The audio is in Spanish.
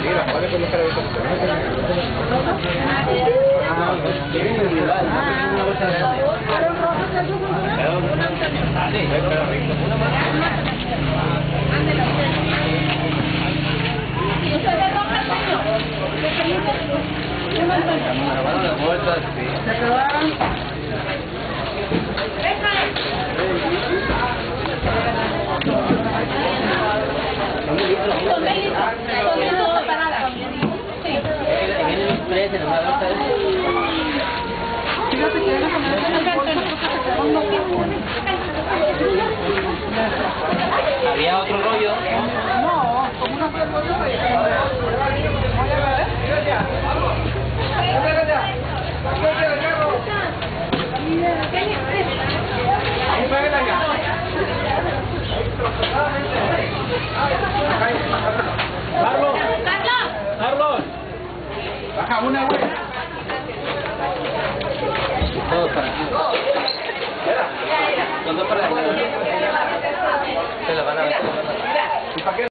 Mira, ¿cuál es el cara de ¿Había otro rollo? No, como una Carlos, Carlos, baja una güey. Todos para aquí. Con dos para aquí. Se la van a ver.